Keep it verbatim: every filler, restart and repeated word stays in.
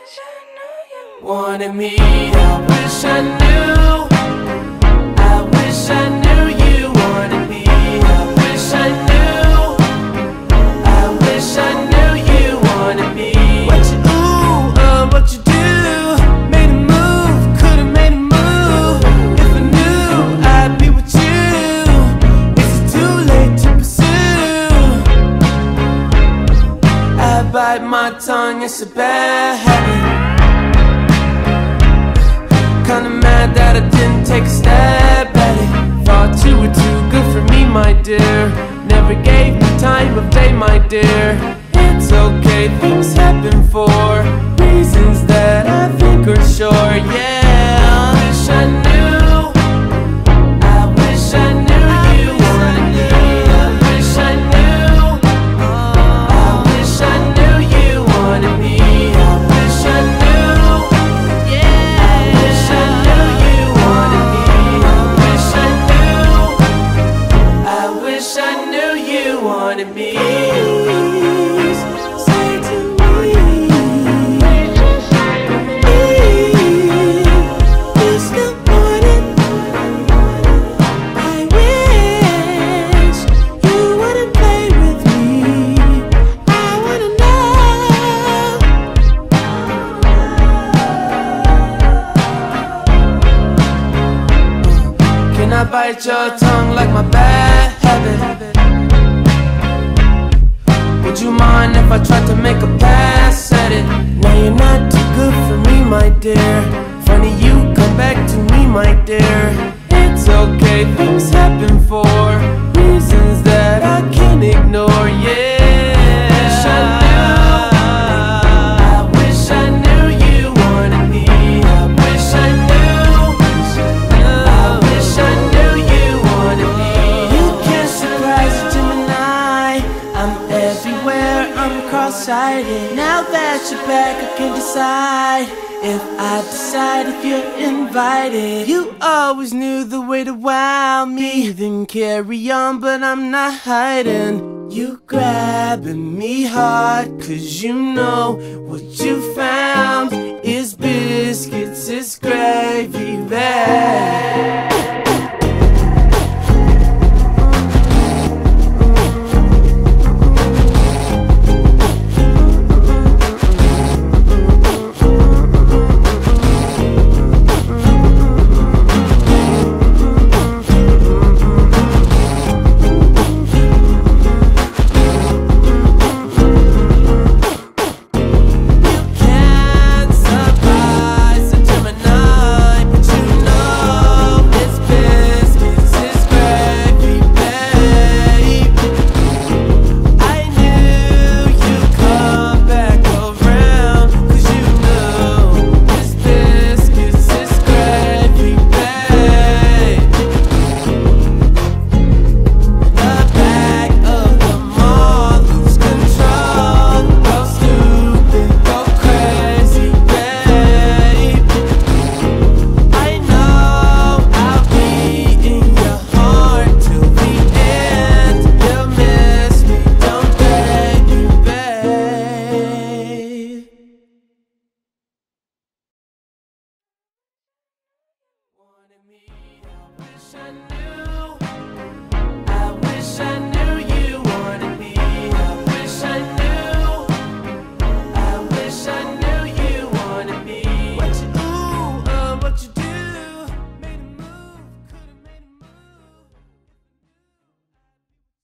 wish I knew you wanted me. I wish I knew. I wish I knew you wanted me. I wish I knew. I wish I knew you wanted me. What you ooh, uh, what you do? Made a move, could've made a move. If I knew I'd be with you, is it too late to pursue? I bite my tongue, it's a bad habit. Kinda mad that I didn't take a stab at it. Thought you were too good for me, my dear. Never gave me time of day, my dear. It's okay, things happen for reasons that I think are sure, yeah. I wish I knew. I wish I knew you wanted me. I wish I knew. I wish I knew you wanted me. I wish I knew. Yeah. I wish I knew you wanted me. I wish I knew. I wish I knew you wanted me. Say to me, this the morning. I wish you wouldn't play with me. I wanna know. Can I bite your tongue like my bad habit? Would you mind if I tried to make a pass at it? Now you're not too good for me, my dear. Funny you come back to me, my dear. It's okay, things happen for reasons that I can't ignore, yeah. I wish I knew. I wish I knew you wanted me. I wish I knew. I wish I knew you wanted me. You can't surprise a Gemini. I'm everywhere, I'm cross-sighted. Now that you're back, I can decide if I decide if you're invited. You always knew the way to wow me. Then carry on, but I'm not hiding. You grabbing me hard, cause you know what you